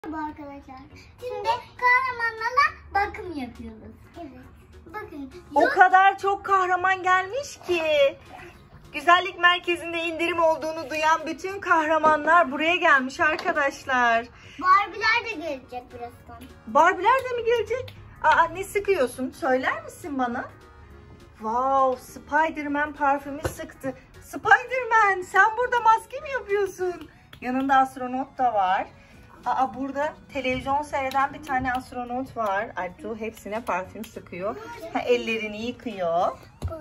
Merhaba arkadaşlar. Şimdi kahramanlara bakım yapıyoruz. Evet. Bakın. O kadar çok kahraman gelmiş ki. Güzellik merkezinde indirim olduğunu duyan bütün kahramanlar buraya gelmiş arkadaşlar. Barbie'ler de gelecek birazdan. Barbie'ler de mi gelecek? Aa, ne sıkıyorsun? Söyler misin bana? Wow, Spider-Man parfümü sıktı. Spider-Man, sen burada maske mi yapıyorsun? Yanında astronot da var. Aa, burada televizyon seyreden bir tane astronot var. Artu hepsine parfüm sıkıyor. Ellerini yıkıyor.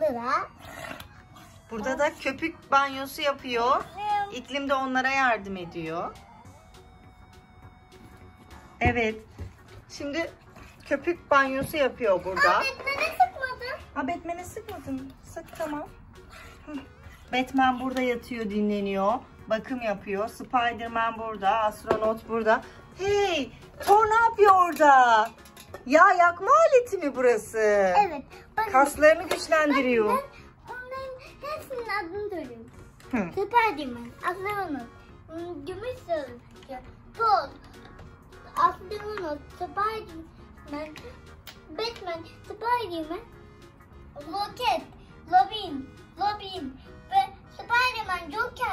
Burada da köpük banyosu yapıyor. İklim de onlara yardım ediyor. Evet. Şimdi köpük banyosu yapıyor burada. Batman'e sıkmadın. Ha, Batman'e sıkmadın. Sık, tamam. Batman burada yatıyor, dinleniyor. Bakım yapıyor. Spider-Man burada. Astronot burada. Hey! Thor ne yapıyor orada? Yağ yakma aleti mi burası? Evet. Bakın. Kaslarını güçlendiriyor. Ben onların hepsinin adını söylüyorum. Hı. Spider-Man, Astronot, Gümüş Sözcü, Thor, Astronot, Spider-Man, Batman, Spider-Man, Rocket, Robin ve Spider-Man, Joker,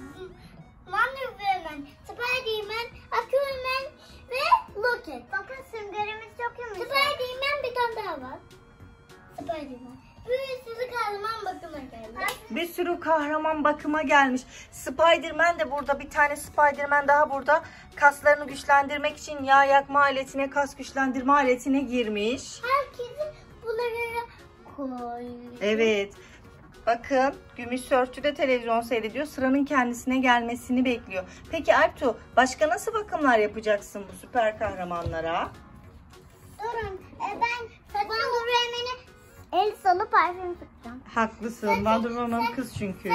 Wonder Woman, Spider-Man, Aquaman ve Rocket. Bakın süngerimiz çok yumuşak. Spider-Man bir tane daha var. Spider-Man. Bir sürü kahraman bakıma geldi. Bir sürü kahraman bakıma gelmiş. Spider-Man de burada. Bir tane Spider-Man daha burada. Kaslarını güçlendirmek için yağ yakma aletine, kas güçlendirme aletine girmiş. Herkesi bunlara koy. Evet. Bakın, Gümüş Sörçü de televizyon seyrediyor. Sıranın kendisine gelmesini bekliyor. Peki Alptu, başka nasıl bakımlar yapacaksın bu süper kahramanlara? Durun. Ben Wonder Woman'e el salı parfüm sıkacağım. Haklısın. Wonder Woman kız çünkü.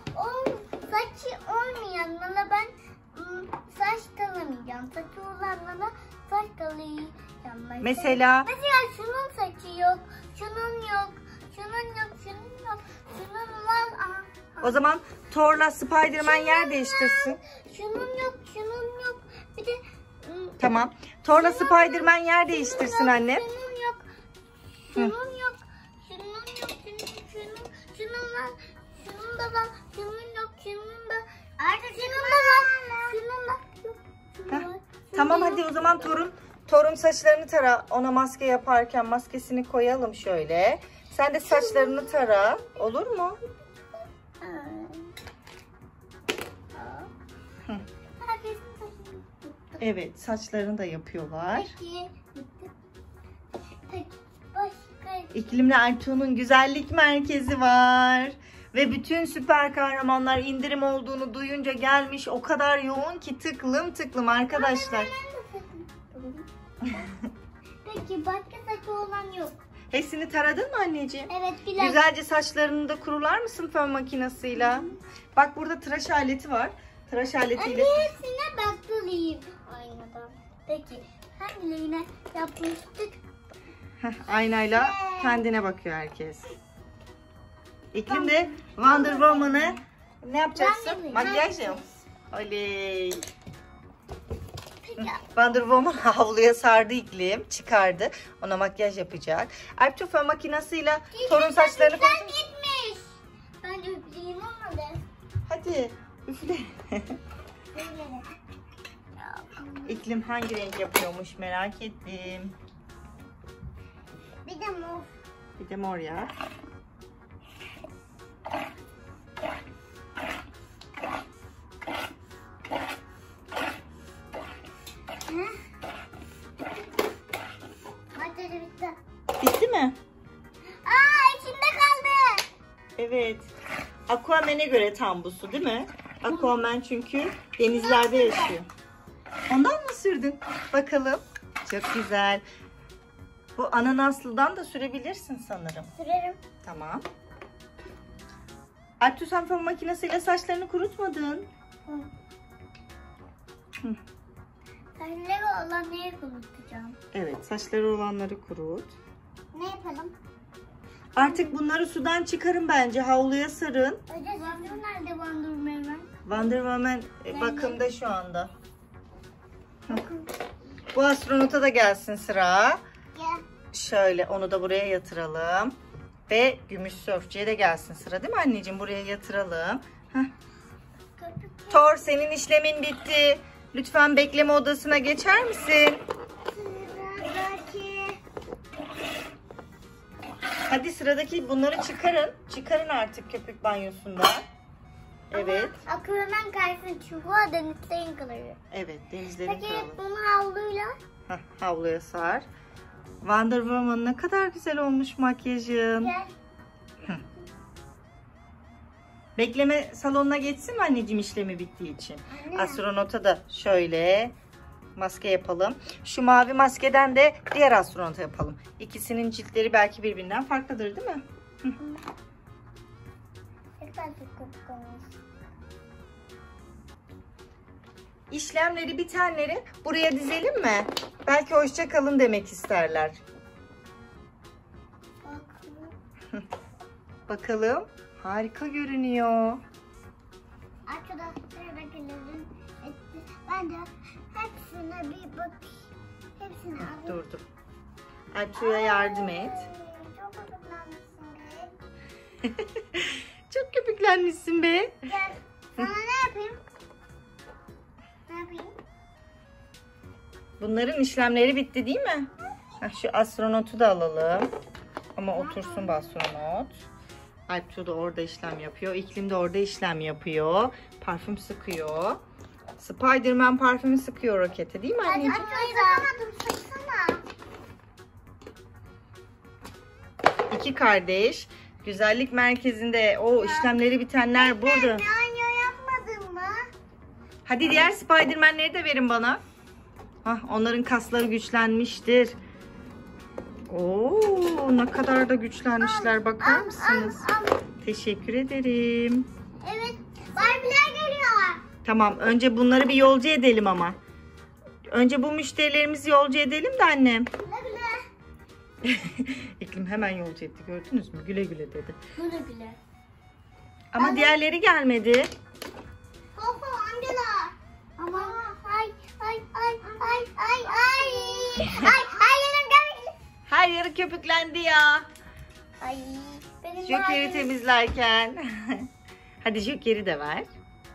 Saçı olmayanlara ben saç kalamayacağım. Saçı olanlara saç kalayacağım. Mesela şunun saçı yok. Şunun yok. Şunun yok. Şunun yok. Şunun var. Aha. o zaman Thor'la Spider-Man yer değiştirsin. Şunun yok. Şunun yok. Bir de Tamam. Thor'la Spider-Man yer değiştirsin anne. Şunun yok. Şunun yok. Şunun yok. Şunun var. Şunun da var. Şunun yok. Şunun da. Artık şunun da var. Şunun da yok. Şunun var. Tamam, hadi o zaman Thor'un saçlarını tara. Ona maske yaparken maskesini koyalım şöyle. Sen de saçlarını tara. Olur mu? Herkesin saçını tuttu. Evet, saçlarını da yapıyorlar. Peki. Bitti. Peki. Başka. İklimli Artu'nun güzellik merkezi var. Ve bütün süper kahramanlar indirim olduğunu duyunca gelmiş. O kadar yoğun ki tıklım tıklım arkadaşlar. Peki başka saçı olan yok. Hepsini taradın mı anneciğim? Evet biraz. Güzelce saçlarını da kurular mısın fön makinesiyle? Bak burada tıraş aleti var. Tıraş aletiyle. Anne hepsine baktırayım aynadan. Peki hangilerine yapmıştık? Aynayla kendine bakıyor herkes. İklim de Wonder Woman'ı ne yapacaksın? Makyaj yap. Oley. Peki. Wonder Woman havluya sardı İklim. Çıkardı. Ona makyaj yapacak. Alptu fön makinesiyle Thor'un saçlarını Sen koydu. gitmiş. Ben üfleyeyim olmadı. Hadi üfle. Böyle. İklim hangi renk yapıyormuş merak ettim. Bir de mor. Bir de mor ya. Makyajı bitti. Bitti mi? Aa içinde kaldı. Evet. Aquaman'e göre tam bu su değil mi? Aquaman çünkü denizlerde yaşıyor. Ondan mı sürdün? Bakalım. Çok güzel. Bu ananaslıdan da sürebilirsin sanırım. Sürerim. Tamam. Alptu, sen fön makinesiyle saçlarını kurutmadın. Saçları olan neye kurutacağım? Evet, saçları olanları kurut. Ne yapalım? Artık bunları sudan çıkarın bence. Havluya sarın. Önce saçım nerede Wonder Woman? Wonder Woman bakımda şu anda. Bakın. Bu astronota da gelsin sıra. Gel. Şöyle onu da buraya yatıralım. Ve gümüş sörfçüye de gelsin sıra, değil mi anneciğim? Buraya yatıralım. Heh. Thor, senin işlemin bitti. Lütfen bekleme odasına geçer misin? Sıradaki. Hadi sıradaki bunları çıkarın. Çıkarın artık köpük banyosundan. Evet. Akvaryumdan kaysın çünkü o denizlerin kalıyor. Evet, denizlerin Peki kralı. bunu havluyla. Heh, havluya sar. Wonder Woman, ne kadar güzel olmuş makyajın. Gel. Bekleme salonuna geçsin mi anneciğim işlemi bittiği için? Anne. Astronota da şöyle maske yapalım. Şu mavi maskeden de diğer astronota yapalım. İkisinin ciltleri belki birbirinden farklıdır, değil mi? Tekrar çok kopuk olmuş. İşlemleri bitenleri buraya dizelim mi? Belki hoşça kalın demek isterler. Bak. Bakalım. Harika görünüyor. Arkadaşlar bakın. Ben de hepsine bir bak. Hepsine alayım. Dur dur. Altuğ'a yardım et. Çok hazırlanmışsın be. Çok köpüklenmişsin be. Gel. Sana ne yapayım? Ne yapayım? Bunların işlemleri bitti değil mi? Şu astronotu da alalım. Ama otursun bu astronot. Alptuğ da orada işlem yapıyor. İklim de orada işlem yapıyor. Parfüm sıkıyor. Spiderman parfümü sıkıyor rokete, değil mi anneciğim? Açamadım. Saçsana. İki kardeş. Güzellik merkezinde o işlemleri bitenler burada. Banyo yapmadın mı? Hadi diğer Spiderman'leri de verin bana. Onların kasları güçlenmiştir. Oo, ne kadar da güçlenmişler, bakar mısınız? Teşekkür ederim. Evet. Barbie'ler geliyorlar. Tamam, önce bunları bir yolcu edelim ama. Önce bu müşterilerimizi yolcu edelim de annem. Güle güle. İklim hemen yolcu etti, gördünüz mü? Güle güle dedi. Güle güle. Ama diğerleri gelmedi. Koko Angela. Ama ay ay ay ay ay ay. Ay yerim gelmek. Her yeri köpüklendi ya. Ay benim Joker'i mahallemin- temizlerken. Hadi Joker'i de ver.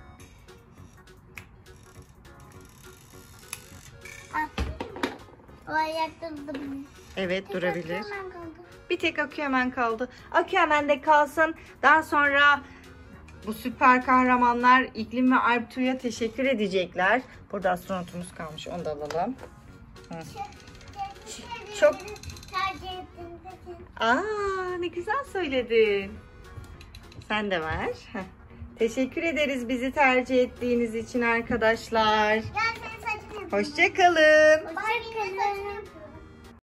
Ah. O ayakta durdu. Evet, durabilir. Hemen kaldı. Bir tek Aquaman kaldı. Aquaman de kalsın. Daha sonra bu süper kahramanlar İklim ve Alptuğ'a teşekkür edecekler. Burada astronotumuz kalmış. Onu da alalım. Çok- Tercih ettiğiniz için. Aa, ne güzel söyledin. Sen de ver. Heh. Teşekkür ederiz bizi tercih ettiğiniz için arkadaşlar. Gel senin saçını yapayım. Hoşça kalın. Hoşça kalın.